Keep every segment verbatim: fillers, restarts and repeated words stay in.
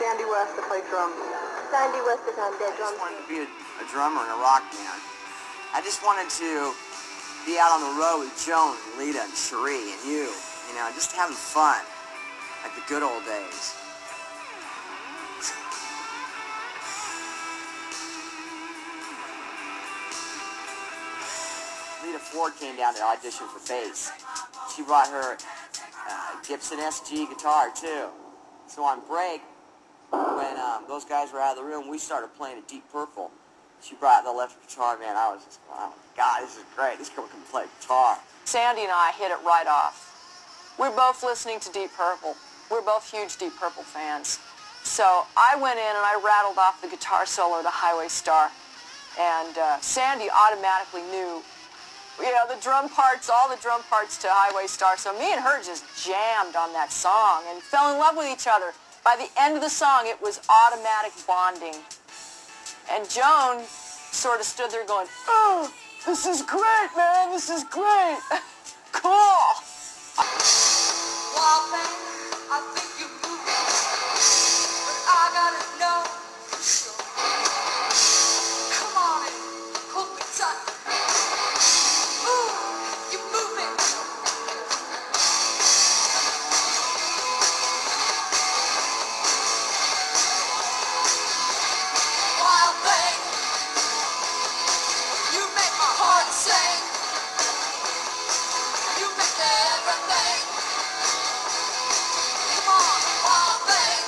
Sandy West to play drums. Sandy West is on their drums. I just wanted to be a, a drummer and a rock band. I just wanted to be out on the road with Joan and Lita and Cherie and you, you know, just having fun, like the good old days. Lita Ford came down to audition for bass. She brought her uh, Gibson S G guitar too. So on break, when um, those guys were out of the room, we started playing a Deep Purple. She brought the electric guitar, man. I was just, oh my God, this is great. This girl can play guitar. Sandy and I hit it right off. We're both listening to Deep Purple. We're both huge Deep Purple fans. So I went in and I rattled off the guitar solo to Highway Star. And uh, Sandy automatically knew, you know, the drum parts, all the drum parts to Highway Star. So me and her just jammed on that song and fell in love with each other. By the end of the song, it was automatic bonding. And Joan sort of stood there going, oh, this is great, man, this is great. Cool. Well, man, I think you're moving, but I gotta know for sure. Come on and hold me tight. Ooh, you're moving. Wild thing, you make my heart sing. You make everything. Come on, wild thing.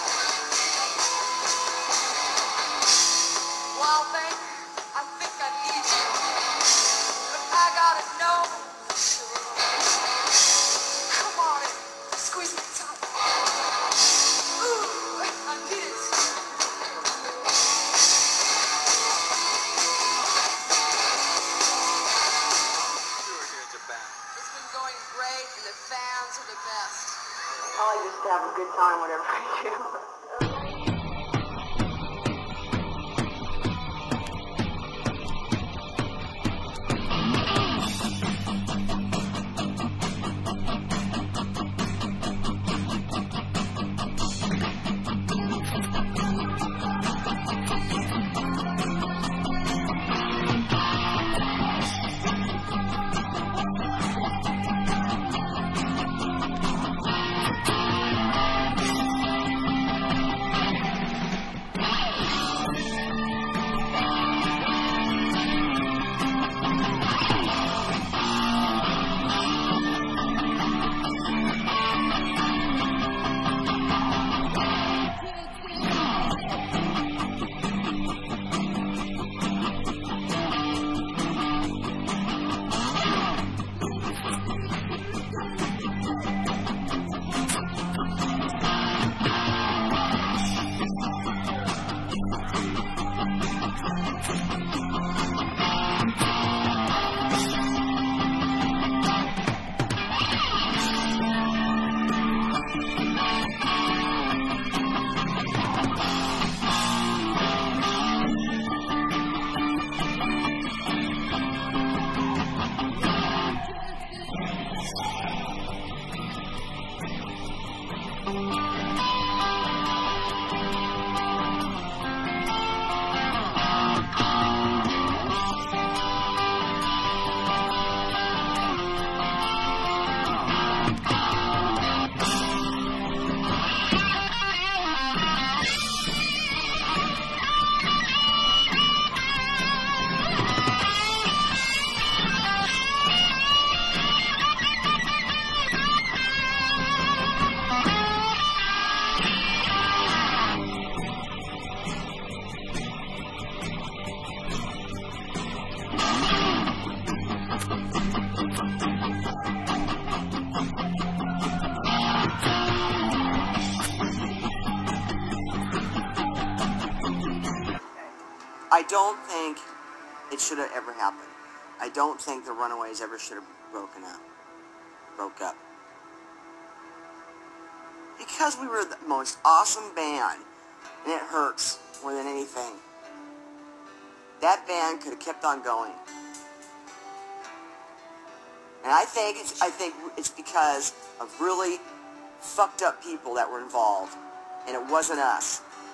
Wild thing, I think I need you, but I gotta know for sure. Come on and squeeze me tight. Ooh, I need it. It's been going great, and the fans are the best. I just have a good time, whatever I do. I don't think it should have ever happened. I don't think the Runaways ever should have broken up. Broke up. Because we were the most awesome band, and it hurts more than anything. That band could have kept on going. And I think it's I think it's because of really fucked up people that were involved, and it wasn't us.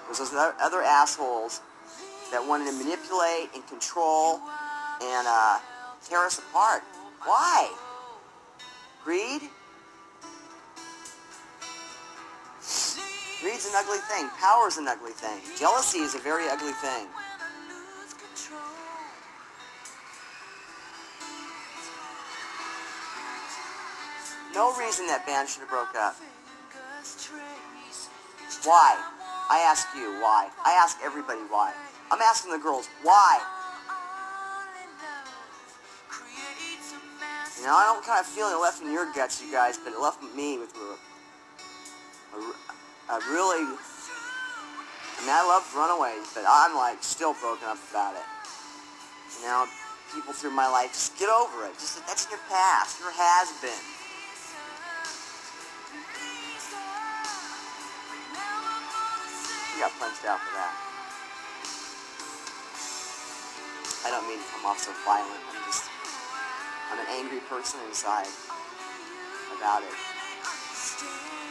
There's those other other assholes that wanted to manipulate and control and uh, tear us apart. Why? Greed? Greed's an ugly thing. Power's an ugly thing. Jealousy is a very ugly thing. No reason that band should have broke up. Why? I ask you, why? I ask everybody why. I'm asking the girls, why? You know, I don't kind of feeling it left in your guts, you guys, but it left me with a, a, a really... I mean, I love Runaways, but I'm, like, still broken up about it. You know, people through my life, just get over it. Just, that's your past. Your has-been. You got punched out for that. I don't mean to come off so violent. I'm just... I'm an angry person inside about it.